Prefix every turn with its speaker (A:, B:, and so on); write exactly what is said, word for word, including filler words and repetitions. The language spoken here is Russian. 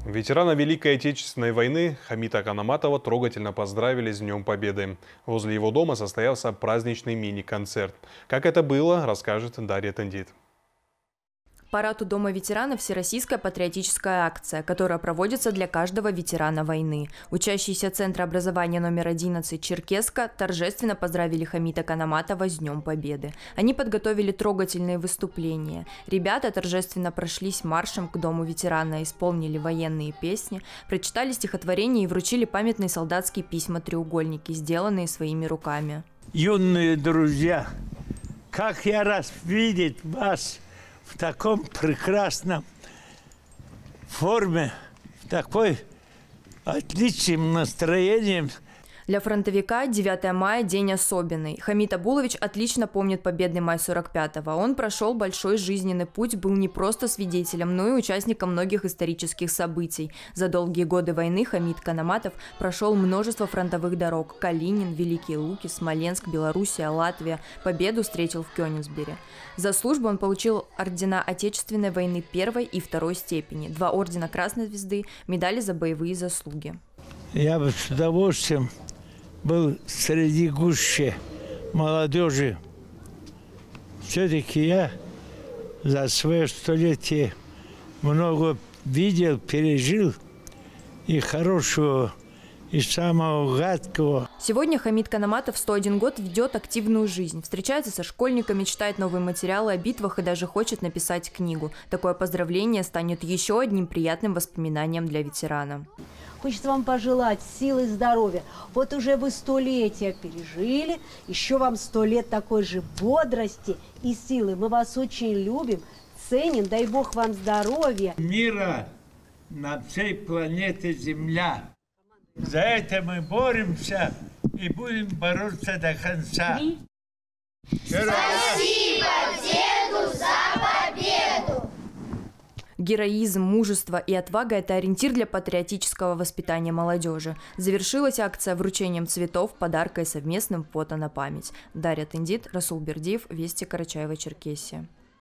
A: Ветерана Великой Отечественной войны Хамита Канаматова трогательно поздравили с Днем Победы. Возле его дома состоялся праздничный мини-концерт. Как это было, расскажет Дарья Тендит.
B: Парад у Дома ветеранов – всероссийская патриотическая акция, которая проводится для каждого ветерана войны. Учащиеся Центра образования номер одиннадцать «Черкесска» торжественно поздравили Хамита Канаматова с Днем Победы. Они подготовили трогательные выступления. Ребята торжественно прошлись маршем к Дому ветерана, исполнили военные песни, прочитали стихотворения и вручили памятные солдатские письма-треугольники, сделанные своими руками.
C: Юные друзья, как я рад видеть вас в таком прекрасном форме, в такой отличном настроении.
B: Для фронтовика девятое мая – день особенный. Хамит Абулович отлично помнит победный май сорок пятого. Он прошел большой жизненный путь, был не просто свидетелем, но и участником многих исторических событий. За долгие годы войны Хамит Канаматов прошел множество фронтовых дорог – Калинин, Великие Луки, Смоленск, Белоруссия, Латвия. Победу встретил в Кёнигсберге. За службу он получил ордена Отечественной войны первой и второй степени, два ордена Красной Звезды, медали за боевые заслуги.
C: Я бы с удовольствием был среди гуще молодежи. Все-таки я за свое столетие много видел, пережил и хорошего, и самого гадкого.
B: Сегодня Хамит Канаматов сто один год ведет активную жизнь. Встречается со школьниками, читает новые материалы о битвах и даже хочет написать книгу. Такое поздравление станет еще одним приятным воспоминанием для ветерана.
D: Хочется вам пожелать силы и здоровья. Вот уже вы столетия пережили, еще вам сто лет такой же бодрости и силы. Мы вас очень любим, ценим, дай Бог вам здоровья.
C: Мира на всей планете Земля. За это мы боремся и будем бороться до конца.
E: Спасибо деду за победу!
B: Героизм, мужество и отвага – это ориентир для патриотического воспитания молодежи. Завершилась акция вручением цветов, подарка и совместным фото на память. Дарья Тендит, Расул Бердиев, Вести, Карачаево-Черкесия.